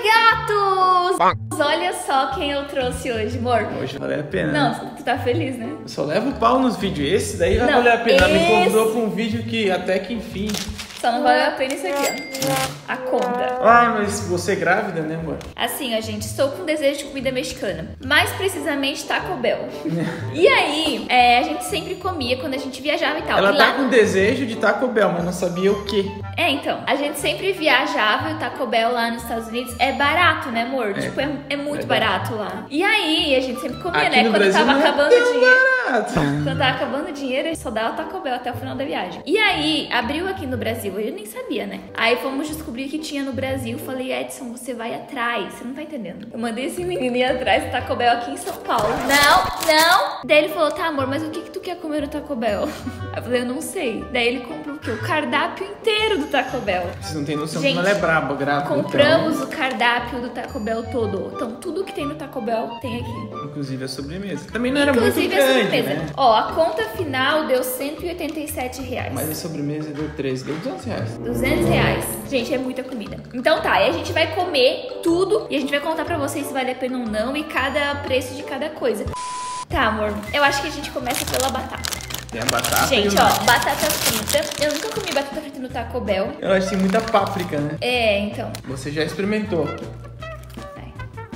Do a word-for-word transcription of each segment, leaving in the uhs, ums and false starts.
gatos! Olha só quem eu trouxe hoje, amor. Hoje valeu a pena. Não, tu tá feliz, né? Eu só levo pau nos vídeos. Esse daí vai Não, valer a pena. Ela me esse- convidou pra um vídeo que até que enfim. Só não valeu a pena isso aqui, ó. A conta. Ah, mas você é grávida, né, amor? Assim, ó, gente, estou com desejo de comida mexicana. Mais precisamente Taco Bell. E aí, é, a gente sempre comia quando a gente viajava e tal. Ela e tá lá... com desejo de Taco Bell, mas não sabia o quê. É, então, a gente sempre viajava e o Taco Bell lá nos Estados Unidos é barato, né, amor? É. Tipo, é, é muito É barato lá. E aí, a gente sempre comia, Aqui né? no Quando Brasil tava não é acabando tão o dinheiro. barato. Quando tava acabando o dinheiro, só dava Taco Bell até o final da viagem. E aí, abriu aqui no Brasil, eu nem sabia, né? Aí fomos descobrir que tinha no Brasil. Falei, Edson, você vai atrás. Você não tá entendendo. Eu mandei esse menino ir atrás do Taco Bell aqui em São Paulo. Não, não. Daí ele falou, tá, amor, mas o que que tu quer comer no Taco Bell? Eu falei, eu não sei. Daí ele comprou o quê? O cardápio inteiro do Taco Bell. Vocês não tem noção Gente, como ela é braba, grávida. Compramos o cardápio do Taco Bell todo. Então, tudo que tem no Taco Bell tem aqui. Então, inclusive a sobremesa. Também não era Inclusive muito a grande, sobremesa. né? Ó, a conta final deu cento e oitenta e sete reais. Mas a sobremesa deu treze, deu duzentos reais. duzentos reais. Gente, é muita comida. Então tá, aí a gente vai comer tudo e a gente vai contar pra vocês se vale a pena ou não e cada preço de cada coisa. Tá, amor, eu acho que a gente começa pela batata. Tem a batata e Gente, o ó, nugget. batata frita. Eu nunca comi batata frita no Taco Bell. Eu acho que tem muita páprica, né? É, então. Você já experimentou. Vai.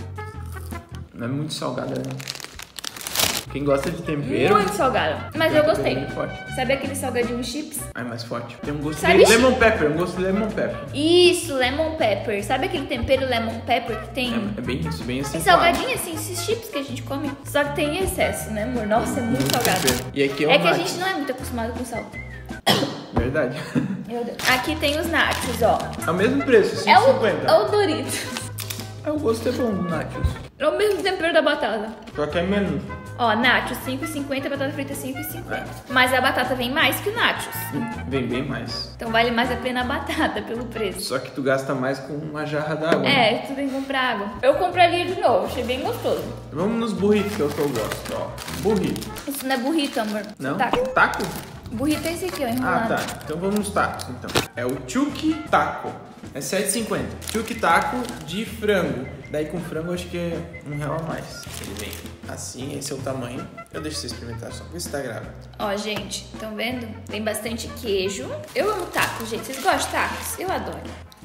Não é muito salgada, né? Quem gosta de tempero... Muito salgado. Mas eu gostei. É forte. Sabe aquele salgadinho chips? Ah, é mais forte. Tem um gosto Sabe de lemon pepper, um gosto de lemon pepper. Isso, lemon pepper. Sabe aquele tempero lemon pepper que tem... É, é bem isso, bem assim. Tem salgadinho assim, esses chips que a gente come. Só que tem excesso, né, amor? Nossa, é muito salgado. Tempero. E aqui é o É que a nachos. gente não é muito acostumado com sal. Verdade. Meu Deus. Aqui tem os nachos, ó. É o mesmo preço, cinco É reais e o, cinquenta. é o Doritos. É, o gosto é bom do nachos. É o mesmo tempero da batata. Só que é menos. Ó, nachos cinco reais e cinquenta, batata frita cinco reais e cinquenta. Mas a batata vem mais que o nachos. Vem bem mais. Então vale mais a pena a batata pelo preço. Só que tu gasta mais com uma jarra d'água. né? É, tu tem que comprar água. Eu compraria de novo, achei bem gostoso. Vamos nos burritos, que é o que eu gosto, ó. Burrito. Isso não é burrito, amor. Não? Taco. Taco? Burrito é esse aqui, ó, Ah, enrolado. tá. Então vamos nos tacos, então. É o Chucky Taco. É sete reais e cinquenta. Chucky Taco de frango. Daí com frango acho que é um real a mais. Ele vem assim, esse é o tamanho. Eu deixo você experimentar só, ver se tá grávido. Ó, gente, estão vendo? Tem bastante queijo. Eu amo tacos, gente. Vocês gostam de tacos? Eu adoro.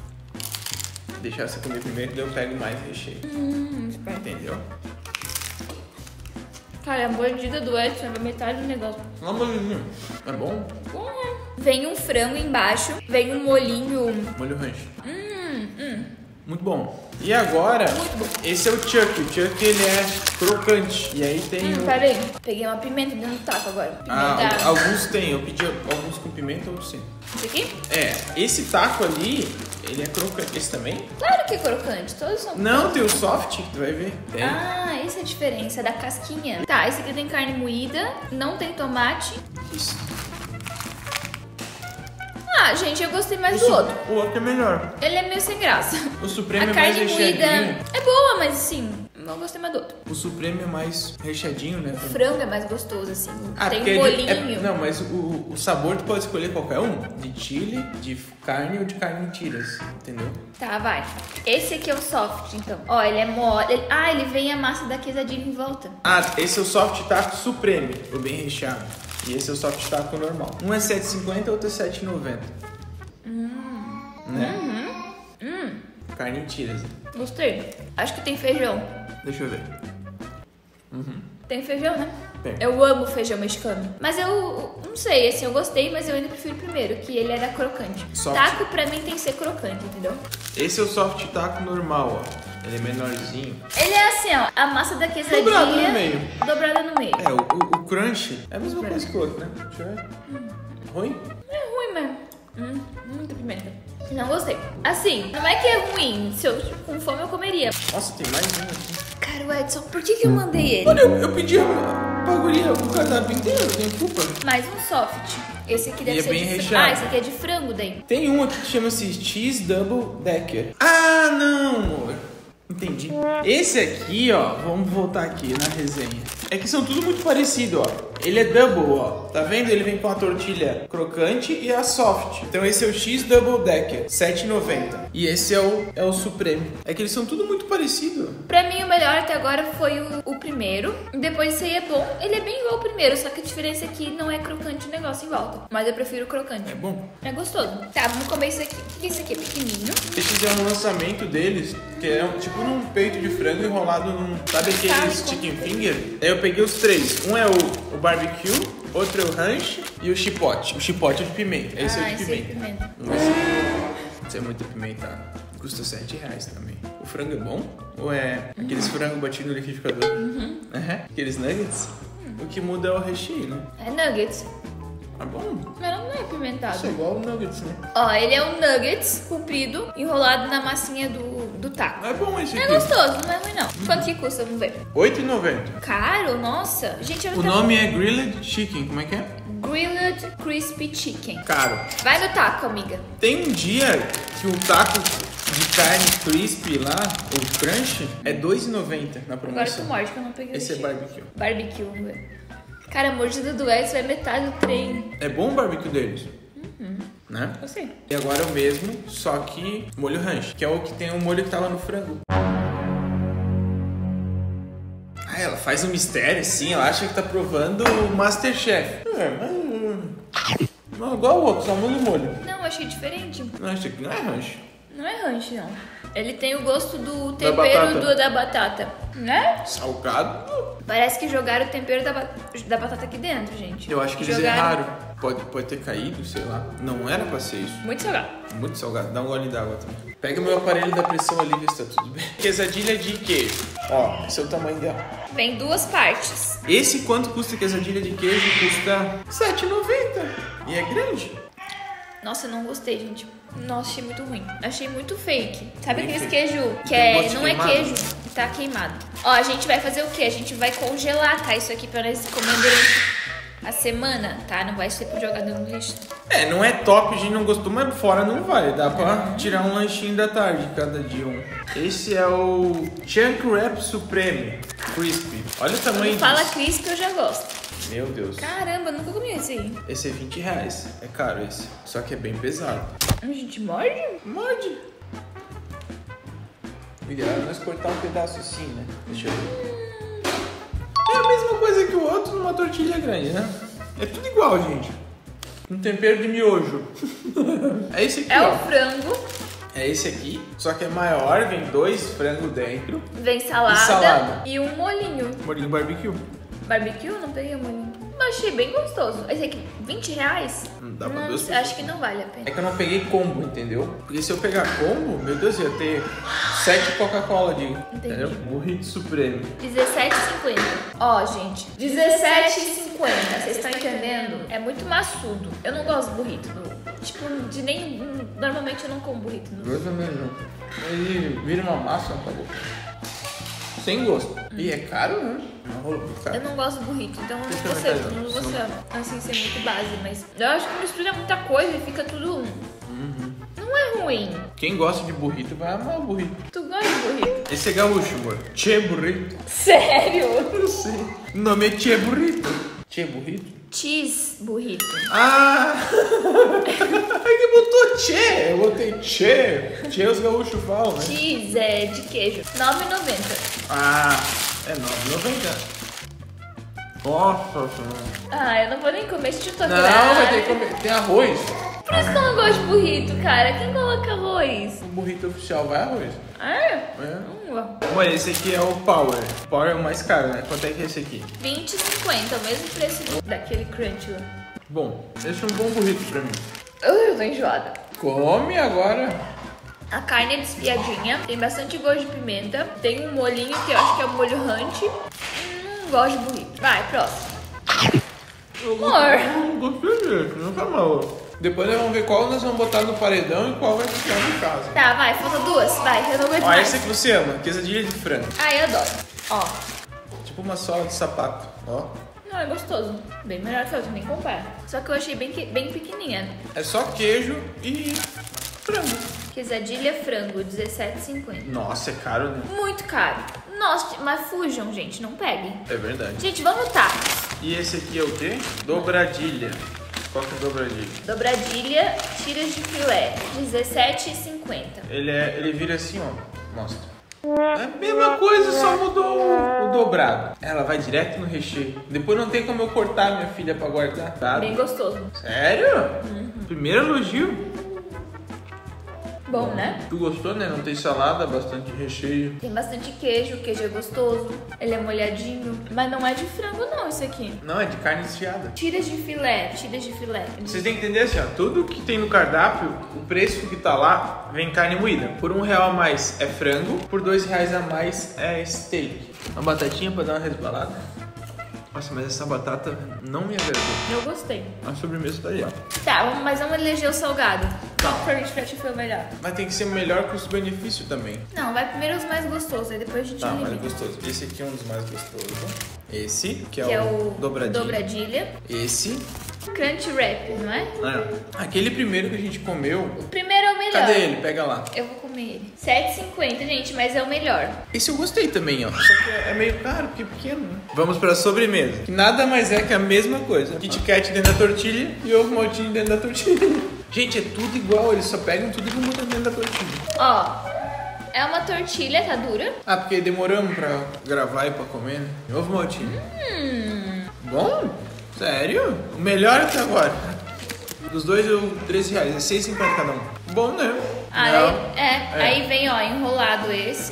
Deixar você comer primeiro, daí eu pego mais recheio. Hum, espera. Entendeu? Cara, a mordida do Edson é metade do negócio. Não, molinho. É bom? Hum. Vem um frango embaixo, vem um molhinho. Molho rancho. Hum, hum. Muito bom. E agora, Muito bom. esse é o Chuck. O Chuck, ele é crocante. E aí tem Hum, o... peraí. Peguei uma pimenta dentro do taco agora. Pimenta. Ah, al- alguns tem. Eu pedi alguns com pimenta, outros sem. Esse aqui? É, esse taco ali, ele é crocante. Esse também? Claro que é crocante. Todos são Não, tem o soft, que tu vai ver. Tem. Ah, essa é a diferença da casquinha. Tá, esse aqui tem carne moída, não tem tomate. Isso. Ah, gente, eu gostei mais o do su- outro. O outro é melhor. Ele é meio sem graça. O Supremo A é mais carne moída recheadinho. é boa, mas assim, eu gostei mais do outro. O Supremo é mais recheadinho, né? O frango é mais gostoso, assim. Ah, tem porque um ele- molhinho. é- não, mas o, o sabor tu pode escolher qualquer um. De chile, de carne ou de carne em tiras. Entendeu? Tá, vai. Esse aqui é o soft, então. Ó, ele é mole. ele- Ah, ele vem a massa da quesadilha em volta. Ah, esse é o soft taco Supreme, o bem recheado. E esse é o soft taco normal. Um é sete reais e cinquenta, outro é sete reais e noventa. Hum. Né? Uhum. Hum. Carne em tiras. Gostei. Acho que tem feijão. Deixa eu ver. Uhum. Tem feijão, né? Tem. Eu amo feijão mexicano. Mas eu não sei, assim, eu gostei, mas eu ainda prefiro o primeiro, que ele era crocante. Soft. Taco pra mim tem que ser crocante, entendeu? Esse é o soft taco normal, ó. Ele é menorzinho. Ele é assim, ó, a massa da quesadilha Dobrado no meio. dobrada no meio. É, o, o, o crunch é a mesma coisa que o outro, né? Deixa eu ver. Ruim? É ruim mesmo. Hum, muita pimenta. Não gostei. Assim, não é que é ruim. Se eu com fome eu comeria. Nossa, tem mais um aqui. Cara, o Edson, por que que eu mandei ele? Olha, eu, eu pedi a baguria, o cardápio inteiro, tem culpa. Mais um soft. Esse aqui deve E é ser bem de frango. recheado. Ah, esse aqui é de frango daí. Tem um aqui que chama-se Cheese Double Decker. Ah, não, amor. Entendi. Esse aqui, ó, vamos voltar aqui na resenha. É que são tudo muito parecido, ó. Ele é double, ó. Tá vendo? Ele vem com a tortilha crocante e a soft. Então esse é o X Double Decker, sete reais e noventa centavos. E esse é o, é o Supreme. É que eles são tudo muito parecido. Pra mim, o melhor até agora foi o, o primeiro. Depois esse aí é bom. Ele é bem igual ao primeiro, só que a diferença é que não é crocante o negócio em volta. Mas eu prefiro o crocante. É bom. É gostoso. Tá, vamos comer isso aqui. O que é isso aqui? É pequenininho. Eles fizeram um lançamento deles, que é tipo num peito de frango enrolado num... Sabe aqueles Sabe, chicken finger? Aí eu peguei os três. Um é o, o barbecue, outro é o ranch e o chipotle. O chipotle é de pimenta. Esse ah, é o de esse pimenta. é de pimenta. Vamos ver se Isso é muito apimentado. Custa sete reais também. O frango é bom? Ou é aqueles frango batido no liquidificador? Uhum. Uhum. Aqueles nuggets? Uhum. O que muda é o recheio, né? É nuggets. Tá bom. Mas não é apimentado. Isso é igual o nuggets, né? Ó, ele é um nuggets comprido, enrolado na massinha do, do taco. É bom esse É aqui. gostoso, não é ruim não. Quanto que custa? Vamos ver. oito reais e noventa centavos. Caro? Nossa. Gente, eu O nome é Grilled Chicken. Como é que é? Grilled Crispy Chicken. Caro. Vai no taco, amiga. Tem um dia que o taco de carne crispy lá, o crunch, é dois reais e noventa centavos na Agora tu promoção. morde que eu não peguei Esse o é recheio. barbecue. Barbecue, vamos ver. Cara, a mordida do Edson vai metade do trem. É bom o barbecue deles. Uhum. Né? Eu sei. E agora é o mesmo, só que molho ranch, que é o que tem o molho que tava no frango. Ah, ela faz um mistério, assim, ela acha que tá provando o Masterchef. É, mas... Não, igual o outro, só molho e molho. Não, eu achei diferente. Não, isso aqui não é ranch. Não é ranch, não. Ele tem o gosto do Da tempero batata. do, da batata, né? Salgado? Parece que jogaram o tempero da, ba- da batata aqui dentro, gente. Eu acho que eles Jogaram- erraram. Pode, pode ter caído, sei lá. Não era pra ser isso. Muito salgado. Muito salgado. Dá um gole d'água também. Pega o meu aparelho da pressão ali e vê se tá tudo bem. Quesadilha de queijo. Ó, esse é o tamanho dela. Vem duas partes. Esse quanto custa quesadilha de queijo? Custa sete reais e noventa centavos. E é grande. Nossa, eu não gostei, gente. Nossa, achei muito ruim. Achei muito fake. Sabe Bem aqueles fake. queijo que Tem é, gosto de não é queimado? queijo, tá queimado. Ó, a gente vai fazer o quê? A gente vai congelar, tá? Isso aqui pra nós comer durante a semana, tá? Não vai ser pro jogador no lixo. É, não é top, a gente não gostou, mas fora não vale. Dá pra tirar um lanchinho da tarde cada dia um. Esse é o Chunk Wrap Supreme Crispy. Olha o tamanho Quando fala disso. crisp, eu já gosto. Meu Deus. Caramba, nunca comi esse aí. Esse é vinte reais. É caro esse. Só que é bem pesado. A gente morde? Morde. O ideal é nós cortar um pedaço assim, né? Deixa eu ver. É a mesma coisa que o outro numa tortilha grande, né? É tudo igual, gente. Um tempero de miojo. É esse aqui, É ó. o frango, É esse aqui, só que é maior, vem dois frangos dentro. vem salada E salada. e um molhinho. Molhinho barbecue. Barbecue? Não peguei o molhinho. Mas achei bem gostoso. Esse aqui, vinte reais? Não dá pra Não, duas acho pessoas. que não vale a pena. É que eu não peguei combo, entendeu? Porque se eu pegar combo, meu Deus, ia ter sete Coca-Cola de. Entendeu? Burrito Supremo. dezessete e cinquenta. Ó, gente, dezessete e cinquenta. Vocês estão entendendo? É muito maçudo. Eu não gosto de burrito. do- Tipo, de nem... Normalmente eu não como burrito. no- Gosto mesmo. Ele vira uma massa, acabou. Sem gosto. E é caro, né? Não rolou muito caro. Eu não gosto de burrito, então eu não Tem vou que ser, experimentar, não vou não. ser, assim, ser muito base. Mas eu acho que mistura muita coisa e fica tudo... Uhum. Não é ruim. Quem gosta de burrito vai amar o burrito. Tu gosta de burrito? Esse é gaúcho, amor. Tchê burrito. Sério? Eu sei. O nome é Tchê burrito. Tchê burrito? Cheese burrito. Ah! Aí que botou Tchê. Eu botei Tchê. Tchê os gaúchos falam, né? Cheese é de queijo. nove reais e noventa centavos. Ah, é nove reais e noventa centavos. Nossa senhora. Ah, eu não vou nem comer esse Não, vai ter que comer. Tem arroz. Por isso que eu não gosto de burrito, cara. Quem coloca arroz? O burrito oficial vai arroz. Ah, é? É. Hum, Olha, esse aqui é o Power. O Power é o mais caro, né? Quanto é que é esse aqui? vinte e cinquenta, o mesmo preço do- daquele crunch lá. Bom, esse é um bom burrito pra mim. Ui, eu tô enjoada. Come agora. A carne é desfiadinha, tem bastante gosto de pimenta, tem um molhinho que eu acho que é o molho ranch. Não gosto de burrito. Vai, próximo. Amor. Eu gostei desse, não tá mal. Depois nós vamos ver qual nós vamos botar no paredão e qual vai ficar em casa. Tá, vai, falta duas. Vai, eu não aguento Ó, mais. esse que você ama, quesadilha de frango. Ah, eu adoro. Ó, Tipo uma sola de sapato, ó. não, é gostoso. Bem melhor que a outra, nem compara. Só que eu achei bem, que- bem pequenininha. É só queijo e frango. Quesadilha frango, dezessete reais e cinquenta centavos. Nossa, é caro, né? Muito caro. Nossa, mas fujam, gente, não peguem. É verdade. Gente, vamos tá. E esse aqui é o quê? Dobradilha. Qual que é a dobradilha? Dobradilha, tiras de filé, dezessete reais e cinquenta centavos. Ele, é, ele vira assim, ó. Mostra. É a mesma coisa, só mudou o, o dobrado. Ela vai direto no recheio. Depois não tem como eu cortar, minha filha, pra guardar. Tá? Bem gostoso. Sério? Uhum. Primeiro elogio. Bom, né? Tu gostou, né? Não tem salada, bastante recheio. Tem bastante queijo, o queijo é gostoso. Ele é molhadinho. Mas não é de frango não, isso aqui. Não, é de carne desfiada. Tiras de filé, tiras de filé. Vocês têm que entender assim, ó. Tudo que tem no cardápio, o preço que tá lá, vem carne moída. Por um real a mais é frango, por dois reais a mais é steak. Uma batatinha pra dar uma resbalada. Nossa, mas essa batata não me agradou. Eu gostei. A sobremesa tá aí, ó. Tá, vamos- mas vamos eleger o salgado. Qual que pra gente pra ti foi o melhor? Mas tem que ser o melhor custo-benefício também. Não, vai primeiro os mais gostosos, aí depois a gente Tá, mais elimina. gostoso. Esse aqui é um dos mais gostosos. Esse, que é, Que é o, o dobradinho. dobradilha. Esse. Crunch Wrap, não é? É. Aquele primeiro que a gente comeu. O primeiro é o melhor. Cadê ele? Pega lá. Eu vou comer ele. sete reais e cinquenta centavos, gente, mas é o melhor. Esse eu gostei também, ó. Só que é meio caro, porque é pequeno, né? Vamos pra sobremesa. Que nada mais é que a mesma coisa. Kit Kat dentro da tortilha e ovo maltinho dentro da tortilha. Gente, é tudo igual. Eles só pegam tudo e vão botar dentro da tortilha. Ó, é uma tortilha, tá dura? Ah, porque demoramos pra gravar e pra comer, né? Ovo maltinho. Hum. Bom? Sério? O melhor até agora. Dos dois, eu treze reais. É seis reais e cinquenta cada um. Bom, né? Aí, Não. é, É. aí vem, ó, enrolado esse.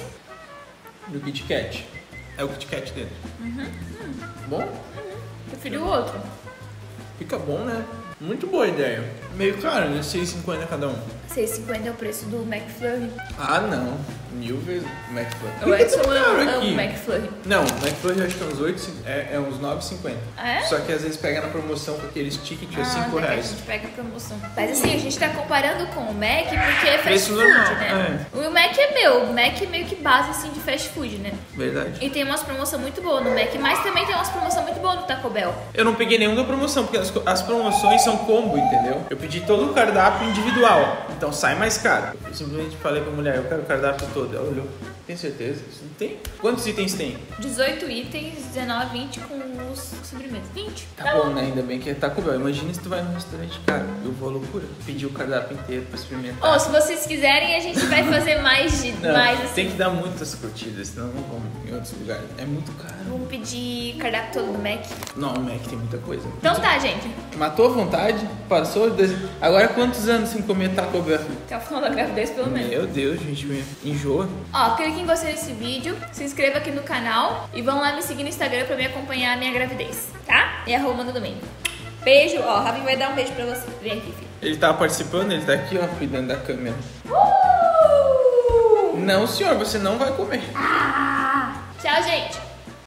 Do Kit Kat. É o Kit Kat dentro. Uhum. Bom? Prefiro o outro. Fica bom, né? Muito boa ideia. Meio caro, né? seis reais e cinquenta cada um. seis reais e cinquenta é o preço do McFlurry. Ah, não. Mil vezes McFlurry. O Por que Edson tá caro ama aqui? o McFlurry. Não, o McFlurry eu acho que é uns oito, é, é uns nove reais e cinquenta. Ah, é? Só que às vezes pega na promoção com aqueles tickets é cinco Ah, daqui a reais. gente pega a promoção. Mas assim, a gente tá comparando com o Mac porque é fast Preço food, normal, né? O Mac é meu. O Mac é meio que base, assim, de fast food, né? Verdade. E tem umas promoções muito boas no Mac, mas também tem umas promoções muito boas no Taco Bell. Eu não peguei nenhum da promoção, porque as, as promoções são combo, entendeu? Eu pedi todo o cardápio individual, então sai mais caro. Eu simplesmente falei pra mulher, eu quero o cardápio todo. Ela olhou, tem certeza? Isso não tem? Quantos itens tem? dezoito itens, dezenove, vinte com os sobremesas. vinte. Tá bom, né? Ainda bem que é Taco Bell. Imagina se tu vai num restaurante caro. Eu vou à loucura. Pedir o cardápio inteiro pra experimentar. Ou se vocês quiserem, a gente vai fazer mais de Não, mais assim. tem que dar muitas curtidas, senão não vamos em outros lugares. É muito caro. Vamos pedir cardápio todo do Mac. Não, o Mac tem muita coisa. Então tá, gente. Matou a vontade, passou. des- Agora quantos anos sem comer Taco Bell? Até o final da gravidez, pelo menos. Meu Deus, gente, me enjoa. Ó, clique em gostei desse vídeo, se inscreva aqui no canal e vão lá me seguir no Instagram pra me acompanhar a minha gravidez, tá? E arroba no domingo. Beijo, ó, o Ravi vai dar um beijo pra você. Vem aqui, filho. Ele tava participando, ele tá aqui, ó, cuidando da câmera. Uh! Não, senhor, você não vai comer. Ah! Tchau, gente.